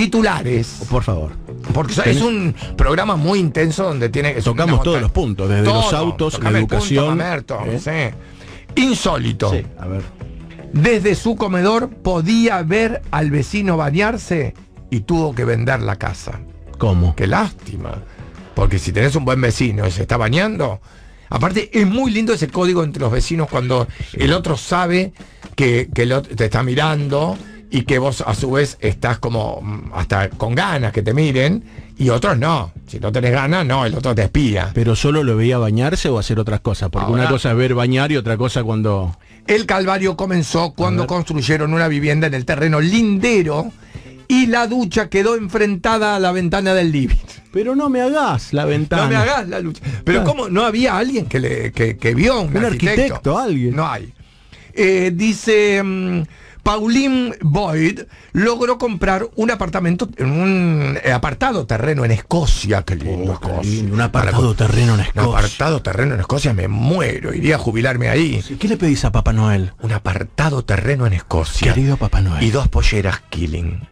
titulares. Por favor. Porque es un programa muy intenso donde tocamos todos los puntos, desde los autos, la educación. Sí. Insólito. Sí, a ver. Desde su comedor podía ver al vecino bañarse y tuvo que vender la casa. ¿Cómo? Qué lástima. Porque si tenés un buen vecino y se está bañando. Aparte, es muy lindo ese código entre los vecinos cuando el otro sabe que el otro te está mirando y que vos a su vez estás como hasta con ganas que te miren y otros no. Si no tenés ganas, no, el otro te espía. ¿Pero solo lo veía bañarse o hacer otras cosas? Porque ahora, una cosa es ver bañar y otra cosa cuando... El calvario comenzó cuando construyeron una vivienda en el terreno lindero y la ducha quedó enfrentada a la ventana del living. Pero no me hagas la ventana. No me hagas la ducha. Pero ¿cómo? ¿No había alguien que vio un arquitecto? Alguien. No hay. Dice... Pauline Boyd logró comprar un apartamento en un apartado terreno en Escocia. Qué lindo, Escocia. Un apartado terreno en Escocia. Un apartado terreno en Escocia, me muero. Iría a jubilarme ahí. ¿Qué le pedís a Papá Noel? Un apartado terreno en Escocia. Querido Papá Noel. Y 2 polleras Killing.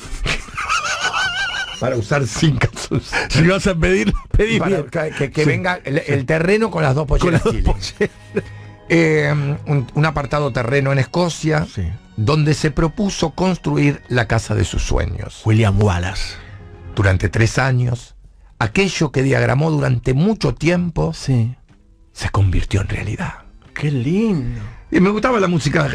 Para usar sin calzoncillos. Si vas a pedir, pedí bien. Que venga el terreno con las 2 polleras Killing. Un apartado terreno en Escocia, sí, donde se propuso construir la casa de sus sueños. William Wallace. Durante 3 años, aquello que diagramó durante mucho tiempo, sí, se convirtió en realidad. ¡Qué lindo! Y me gustaba la música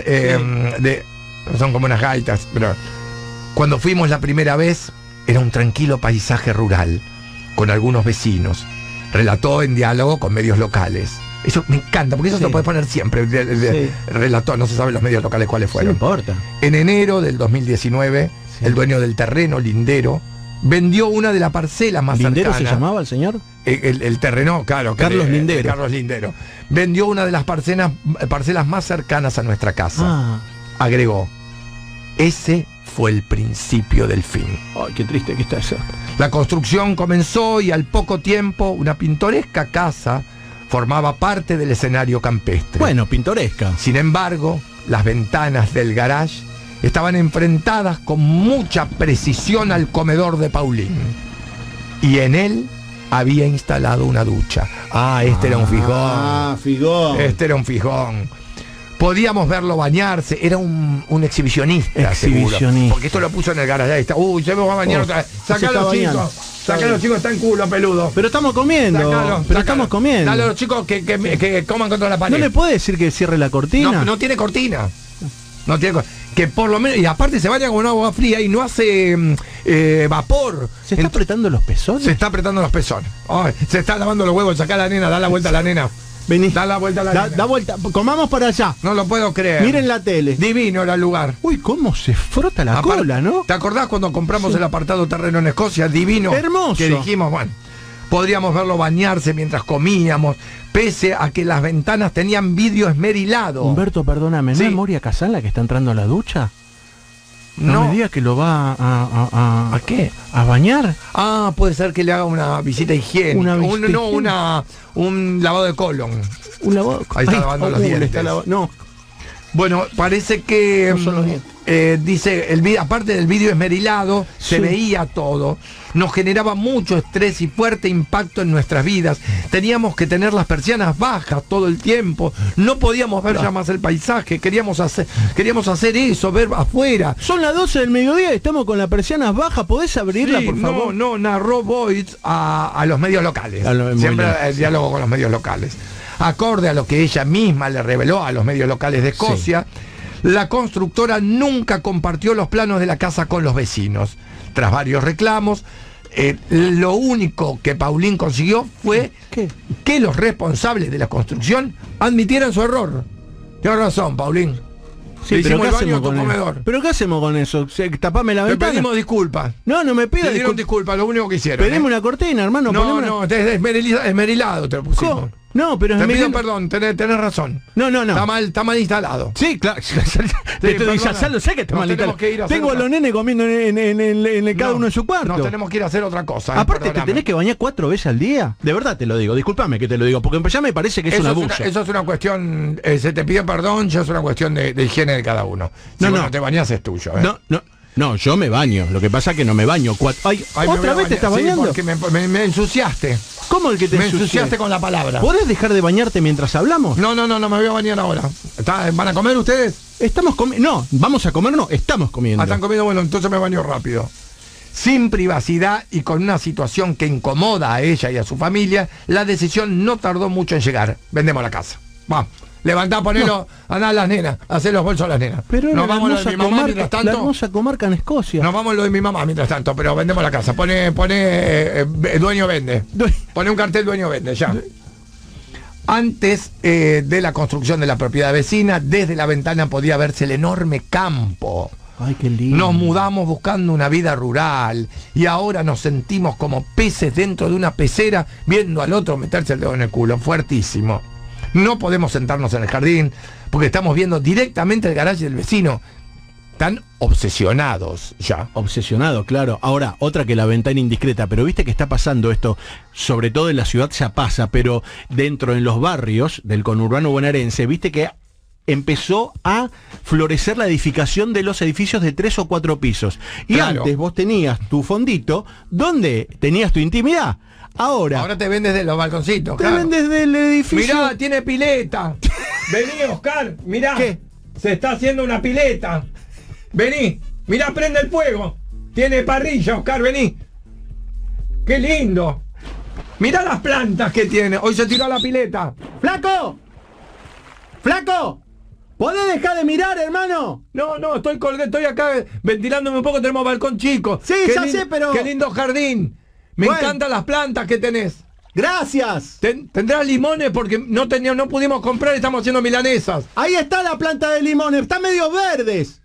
son como unas gaitas, pero cuando fuimos la primera vez, era un tranquilo paisaje rural, con algunos vecinos. Relató en diálogo con medios locales. Eso me encanta, porque eso se lo puedes poner siempre. Relató, no se sabe los medios locales cuáles fueron. No importa. En enero del 2019, el dueño del terreno, Lindero, vendió una de las parcelas más ¿Lindero cercanas. se llamaba el señor? El terreno, claro. Carlos Lindero. Carlos Lindero. Vendió una de las parcelas más cercanas a nuestra casa. Agregó, ese fue el principio del fin. Ay, qué triste que está eso. La construcción comenzó y al poco tiempo una pintoresca casa formaba parte del escenario campestre. Bueno, pintoresca. Sin embargo, las ventanas del garage estaban enfrentadas con mucha precisión al comedor de Pauline. Y en él había instalado una ducha. Era un fijón. Fijón. Este era un fijón. Podíamos verlo bañarse. Era un exhibicionista, seguro. Porque esto lo puso en el garage. Ahí está. Se me va a bañar otra vez. Sacalo, chicos. Sacalo, chicos, está en culo, peludo. Pero estamos comiendo. Estamos comiendo. Dale a los chicos que coman contra la pared. ¿No le puede decir que cierre la cortina? No tiene cortina. No tiene que por lo menos, y aparte se baña con agua fría y no hace vapor. ¿Se está apretando los pezones? Se está apretando los pezones. Se está lavando los huevos. Sacá a la nena, da la vuelta a la nena. Vení. Da la vuelta a la nena. Da vuelta. Comamos para allá. No lo puedo creer. Miren la tele. Divino era el lugar. Uy, cómo se frota la cola, ¿no? ¿Te acordás cuando compramos el apartado terreno en Escocia? Divino. Hermoso. Que dijimos, bueno, podríamos verlo bañarse mientras comíamos, pese a que las ventanas tenían vidrio esmerilado. Humberto, perdóname, ¿no es Moria Kazan la que está entrando a la ducha? No me digas que lo va ¿A qué? ¿A bañar? Puede ser que le haga una visita higiénica. Un lavado de colon. Un lavado. Ahí está lavando los dientes. No. Bueno, parece que no son los dientes. Dice, aparte del vidrio esmerilado, se veía todo. Nos generaba mucho estrés y fuerte impacto en nuestras vidas. Teníamos que tener las persianas bajas todo el tiempo. No podíamos ver ya más el paisaje. Queríamos hacer eso, ver afuera. Son las 12 del mediodía y estamos con las persianas bajas. ¿Podés abrirla, por favor? No, narró Boyd a los medios locales. Siempre el diálogo con los medios locales. Acorde a lo que ella misma le reveló a los medios locales de Escocia, la constructora nunca compartió los planos de la casa con los vecinos. Tras varios reclamos, lo único que Pauline consiguió fue que los responsables de la construcción admitieran su error. Tienes razón, Pauline. Sí, pero ¿qué hacemos con comedor? ¿Pero qué hacemos con eso? Tapame la ventana. Te pedimos disculpas. No me pidas. Te dieron disculpas, lo único que hicieron. Pedimos una cortina, hermano. No, esmerilado te lo pusimos. ¿Cómo? No, pero te pido perdón, tenés razón. No. Está mal instalado. Sí, claro. Ya lo sé que está mal instalado. Tengo a los nenes comiendo en cada uno en su cuarto. No, tenemos que ir a hacer otra cosa. Aparte, ¿te tenés que bañar 4 veces al día? De verdad te lo digo, discúlpame que te lo digo, porque ya me parece que es un abuso. Eso es una cuestión, se te pide perdón, ya es una cuestión de higiene de cada uno. Si no te bañás es tuyo. No, yo me baño. Lo que pasa es que no me baño. ¿Otra vez te estás bañando? Sí, porque me ensuciaste. ¿Cómo el que te ensuciaste con la palabra? ¿Podés dejar de bañarte mientras hablamos? No, me voy a bañar ahora. ¿Van a comer ustedes? Estamos comiendo. No, vamos a comer, no, estamos comiendo. Están comiendo, bueno, entonces me baño rápido. Sin privacidad y con una situación que incomoda a ella y a su familia, la decisión no tardó mucho en llegar. Vendemos la casa. Vamos. Levantá, ponelo, andá a las nenas, hacé los bolsos a las nenas. Pero nos vamos lo de mi mamá mientras tanto. La hermosa comarca en Escocia. Nos vamos lo de mi mamá mientras tanto, pero vendemos la casa. Pone dueño vende. Pone un cartel dueño vende, ya. Antes de la construcción de la propiedad vecina, desde la ventana podía verse el enorme campo. Ay, qué lindo. Nos mudamos buscando una vida rural y ahora nos sentimos como peces dentro de una pecera viendo al otro meterse el dedo en el culo. Fuertísimo. No podemos sentarnos en el jardín porque estamos viendo directamente el garaje del vecino. Están obsesionados ya. Obsesionados, claro. Ahora, otra que la ventana indiscreta. Pero viste que está pasando esto, sobre todo en la ciudad ya pasa, pero dentro en los barrios del conurbano bonaerense, viste que empezó a florecer la edificación de los edificios de 3 o 4 pisos. Y claro, antes vos tenías tu fondito donde tenías tu intimidad. Ahora te vendes de los balconcitos. Te vendes del edificio. Mirá, tiene pileta. Vení, Oscar, mirá. ¿Qué? Se está haciendo una pileta. Vení, mirá, prende el fuego. Tiene parrilla, Oscar, vení. Qué lindo. Mirá las plantas que tiene. Hoy se tiró a la pileta. ¡Flaco! ¡Flaco! ¿Podés dejar de mirar, hermano? No, estoy acá ventilándome un poco, tenemos balcón chico. Sí, ya sé, pero... Qué lindo jardín. Me encantan las plantas que tenés. Gracias. ¿Tendrás limones? Porque no pudimos comprar, estamos haciendo milanesas. Ahí está la planta de limones, están medio verdes.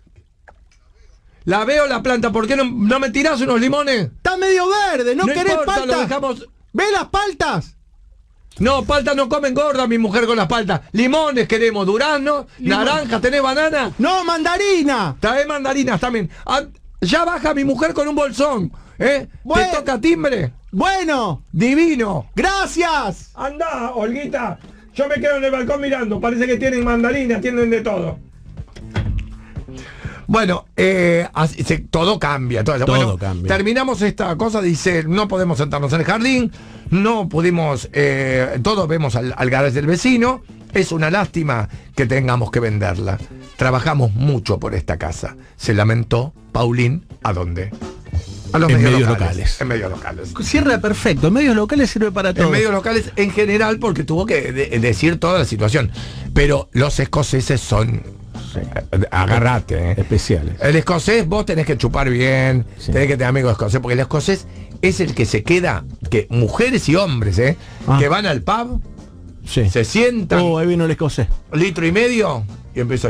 La veo la planta, ¿por qué no me tirás unos limones? Está medio verde, no querés palta. Lo dejamos... ¿Ves las paltas? No, palta no comen gorda mi mujer con las paltas. Limones queremos, durazno, naranja, ¿tenés banana? No, mandarina. Trae mandarinas también. Ya baja mi mujer con un bolsón. Bueno. ¿Te toca timbre? Bueno. Divino. Gracias. Andá, Olguita. Yo me quedo en el balcón mirando. Parece que tienen mandarinas, tienen de todo. Bueno, todo cambia. Todo cambia. Terminamos esta cosa, dice, no podemos sentarnos en el jardín, no pudimos, todos vemos al garaje del vecino, es una lástima que tengamos que venderla. Trabajamos mucho por esta casa. Se lamentó Paulín, ¿a dónde? A los medios locales. En medios locales. Cierra perfecto. En medios locales sirve para todo. En medios locales en general, porque tuvo que decir toda la situación. Pero los escoceses son... Agarrate, especiales. El escocés vos tenés que chupar bien, tenés que tener amigos escoceses, porque el escocés es el que se queda, que mujeres y hombres, que van al pub, se sientan. Ahí vino el escocés. Litro y medio y empieza a...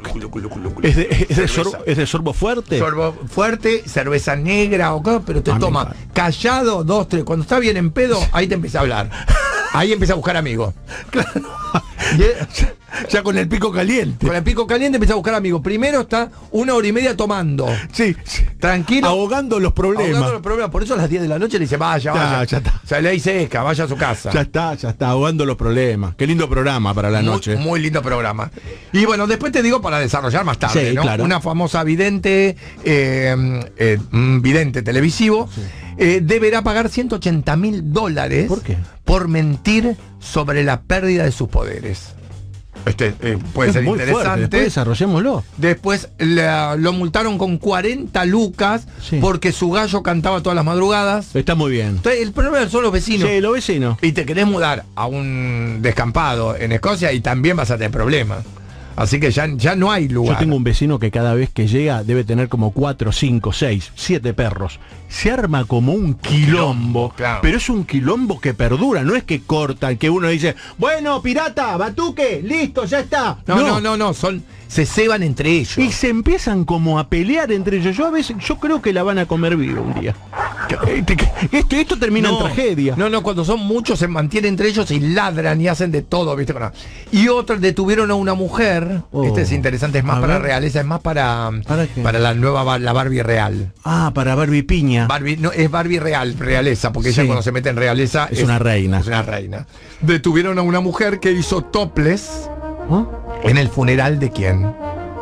¿Es de sorbo fuerte? Sorbo fuerte, cerveza negra o qué, pero te toma callado, 2, 3. Cuando está bien en pedo, ahí te empieza a hablar. Ahí empieza a buscar amigos. Claro. Ya con el pico caliente. Con el pico caliente empieza a buscar amigos. Primero está 1 hora y media tomando. Sí. Tranquilo. Ahogando los problemas. Por eso a las 10 de la noche le dice, vaya. Ya está. Se le dice seca, vaya a su casa. Ya está, ahogando los problemas. Qué lindo programa para la noche. Muy lindo programa. Y bueno, después te digo para desarrollar más tarde, ¿no? Claro. Una famosa vidente, vidente televisivo, deberá pagar $180.000. ¿Por qué? Por mentir sobre la pérdida de sus poderes. Puede ser muy interesante. Fuerte. Después desarrollémoslo. Después lo multaron con 40 lucas porque su gallo cantaba todas las madrugadas. Está muy bien. Entonces, el problema son los vecinos. Sí, los vecinos. Y te querés mudar a un descampado en Escocia y también vas a tener problemas. Así que ya no hay lugar. Yo tengo un vecino que cada vez que llega debe tener como 4, 5, 6, 7 perros. Se arma como un quilombo, claro. Pero es un quilombo que perdura, no es que cortan, que uno dice, bueno, pirata, batuque, listo, ya está. No, se ceban entre ellos. Y se empiezan como a pelear entre ellos. Yo creo que la van a comer viva un día. Esto termina en tragedia. No, cuando son muchos se mantienen entre ellos y ladran y hacen de todo, ¿viste? Y otros detuvieron a una mujer. Este es interesante, es más para realeza, es más para la nueva, la Barbie real. Para Barbie Piña. Es Barbie real, realeza, porque ella cuando se mete en realeza es una reina. Es una reina. Detuvieron a una mujer que hizo topless en el funeral de quién.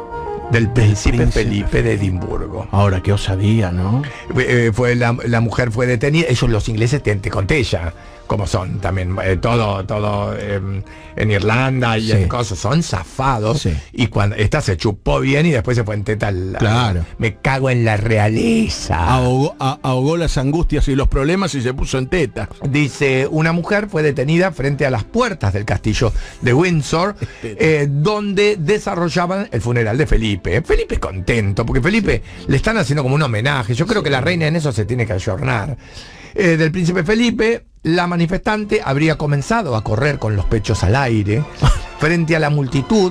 del príncipe Felipe de Edimburgo. Ahora, qué osadía, ¿no? La mujer fue detenida. Ellos, los ingleses, te conté ya cómo son también. Todo en Irlanda y en cosas, son zafados. Sí. Y cuando esta se chupó bien y después se fue en teta claro. Me cago en la realeza. Ahogó las angustias y los problemas y se puso en teta. Dice, una mujer fue detenida frente a las puertas del castillo de Windsor, donde desarrollaban el funeral de Felipe. Felipe contento, porque Felipe le están haciendo como un homenaje. Yo creo que la reina en eso se tiene que ayornar. Del príncipe Felipe, la manifestante habría comenzado a correr con los pechos al aire frente a la multitud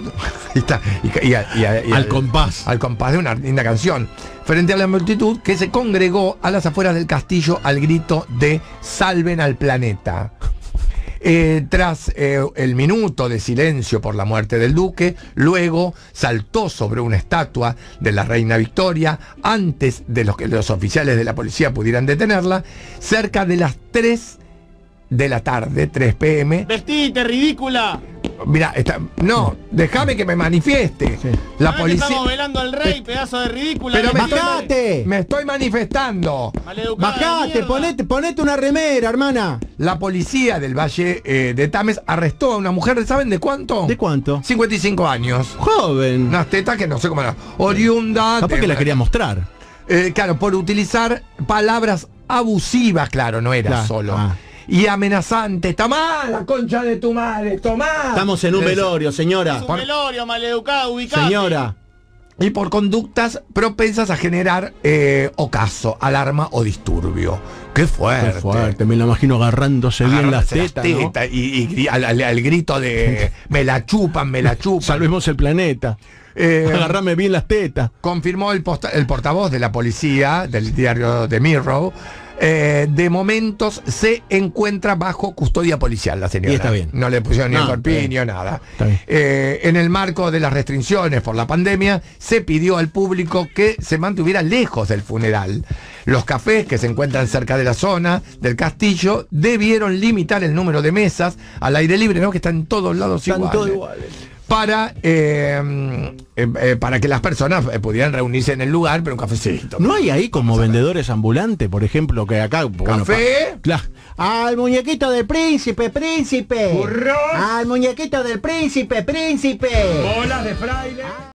al compás de una linda canción, frente a la multitud que se congregó a las afueras del castillo al grito de "salven al planeta". Tras el minuto de silencio por la muerte del duque, luego saltó sobre una estatua de la reina Victoria antes de que los oficiales de la policía pudieran detenerla, cerca de las 3 de la tarde, 3 p.m. ¡Vestite, ridícula! Mira, no, déjame que me manifieste. Sí. La policía. Estamos velando al rey, pedazo de ridícula. Pero ¡bajate! Me estoy manifestando. ¡Bajate! Ponete una remera, hermana. La policía del Valle de Tames arrestó a una mujer, ¿saben de cuánto? ¿De cuánto? 55 años. Joven. Unas tetas que no sé cómo era. Oriunda. Capaz que la quería mostrar. Claro, por utilizar palabras abusivas, claro, no era solo. Y amenazante. ¡Tomá la concha de tu madre! ¡Tomá! Estamos en un velorio, señora. Es un velorio, maleducada, ubicada. Señora. Y por conductas propensas a generar ocaso, alarma o disturbio. ¡Qué fuerte! Qué fuerte, me la imagino agarrándose bien las tetas, ¿no? Y al grito de me la chupan. Salvemos el planeta. Agarrame bien las tetas. Confirmó el portavoz de la policía del diario The Mirror. De momentos se encuentra bajo custodia policial la señora. Y está bien. No le pusieron ni el corpiño, nada. En el marco de las restricciones por la pandemia, se pidió al público que se mantuviera lejos del funeral. Los cafés que se encuentran cerca de la zona del castillo debieron limitar el número de mesas al aire libre, ¿no? Que están en todos lados iguales. Están todos iguales. Para que las personas pudieran reunirse en el lugar, pero un cafecito. ¿No hay ahí como vendedores ambulantes, por ejemplo, que acá... ¿Café? ¡Al muñequito del príncipe! ¡Burro! ¡Al muñequito del príncipe! ¡Bolas de fraile!